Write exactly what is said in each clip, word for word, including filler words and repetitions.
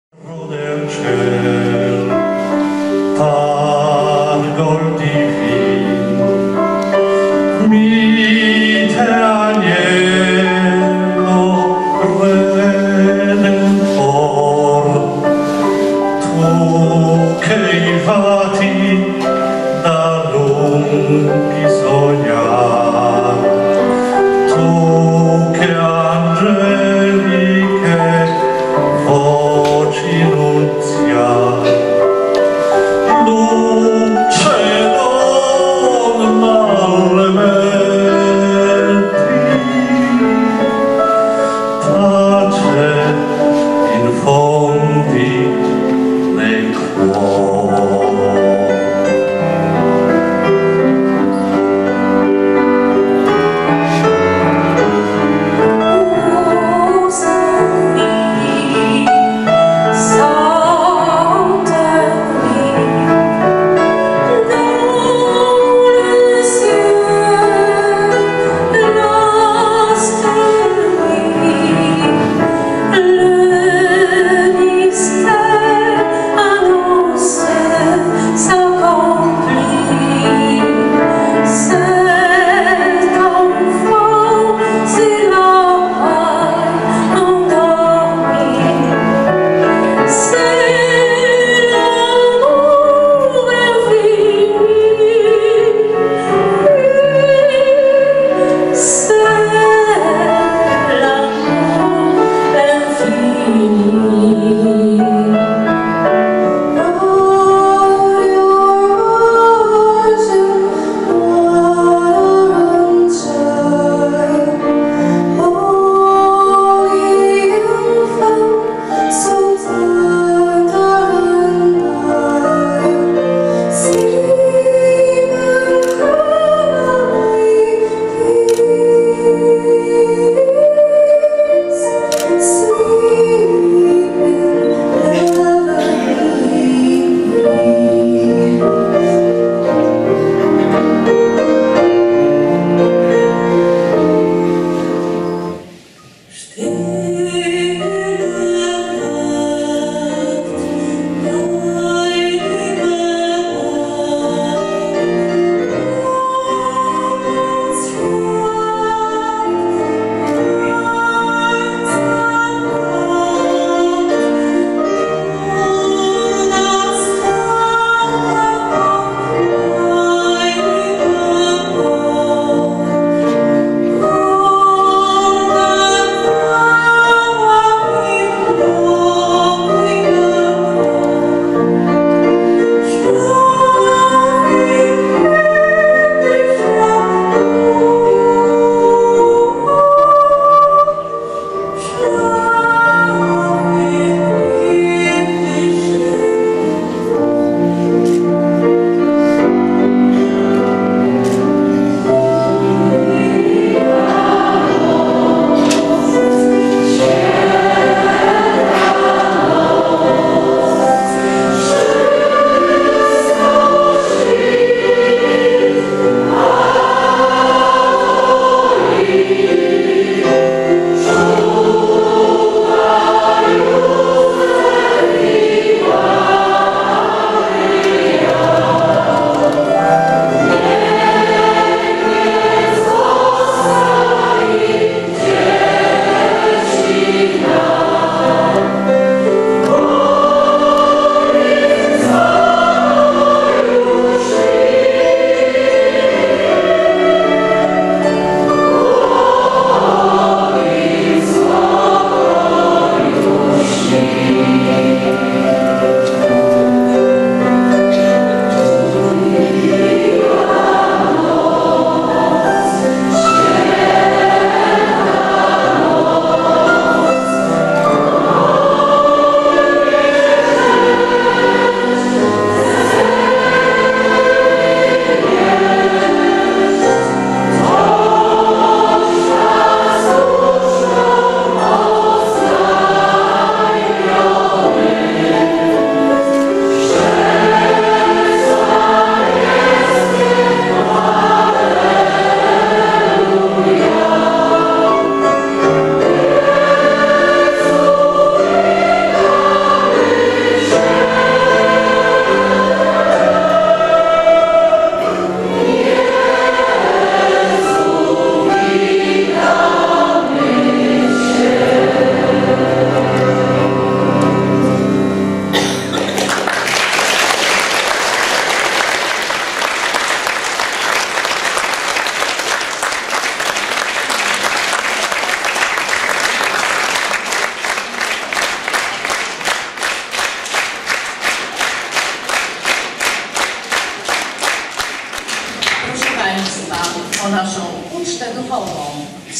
Lu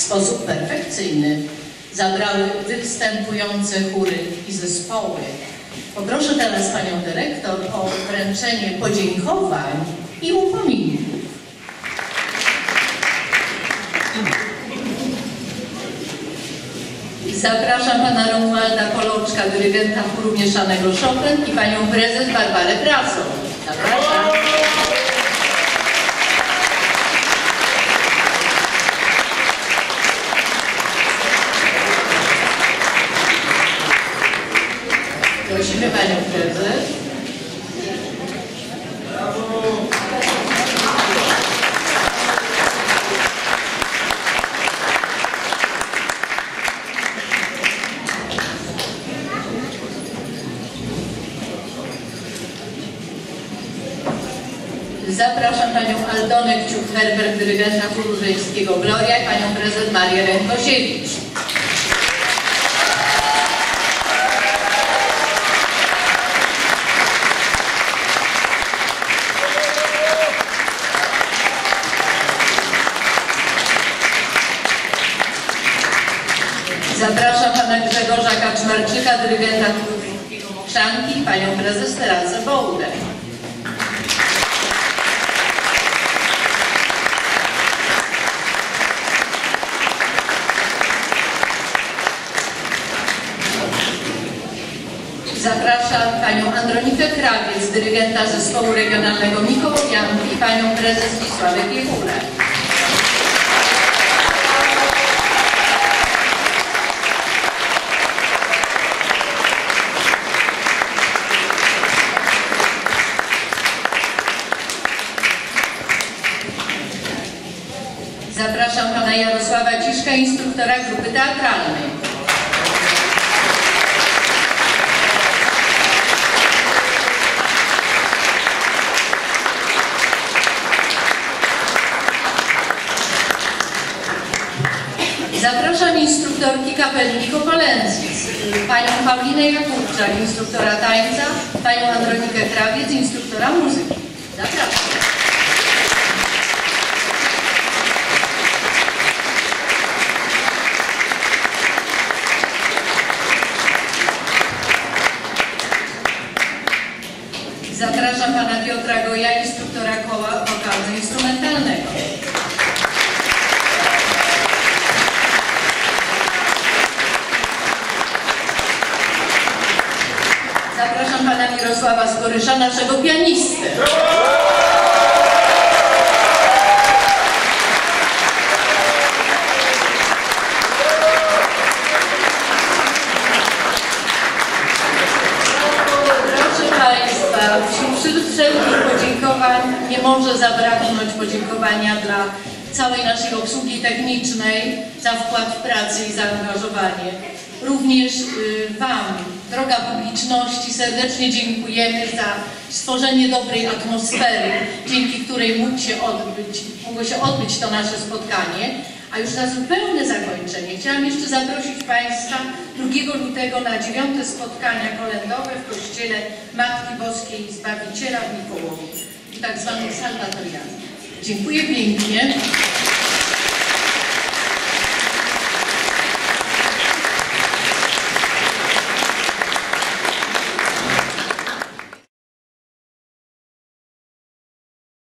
sposób perfekcyjny zabrały występujące chóry i zespoły. Poproszę teraz panią dyrektor o wręczenie podziękowań i upominków. Zapraszam pana Romualda Koloczka, dyrygenta chóru mieszanego Chopin, i panią prezes Barbarę Praso. Zapraszam. Prosimy panią prezes. Zapraszam panią Aldonę Kciuk-Herbert, dyrygenta chóru żeńskiego Gloria, i panią prezes Marię Rękosiewicz. Zapraszam pana Grzegorza Kaczmarczyka, dyrygenta chóru żeńskiego Mokrzanki, i panią prezes Teresę Bołdę. Zapraszam panią Andronikę Krawiec, dyrygenta zespołu regionalnego Mikołowianki, i panią prezes Wisławę Piechurę. Zapraszam pana Jarosława Ciszka, instruktora grupy teatralnej. Zapraszam instruktorki kapeli Kopalensis, panią Paulinę Jakubczak, instruktora tańca, panią Andronikę Krawiec, instruktora muzyki. Zapraszam. Zapraszam pana Piotra Goja, instruktora koła wokalno-instrumentalnego. Zapraszam pana Mirosława Skorysza, naszego pianistę. Proszę państwa, wśród wszelkich podziękowań nie może zabraknąć podziękowania dla całej naszej obsługi technicznej za wkład w pracę i zaangażowanie. Również y, wam, droga publiczności, serdecznie dziękujemy za stworzenie dobrej atmosfery, dzięki której mógł się odbyć, mogło się odbyć to nasze spotkanie. A już na zupełne zakończenie chciałam jeszcze zaprosić państwa drugiego lutego na dziewiąte spotkania kolędowe w kościele Matki Boskiej Zbawiciela w Mikołowie, tak zwanym salwatorianym. Dziękuję pięknie.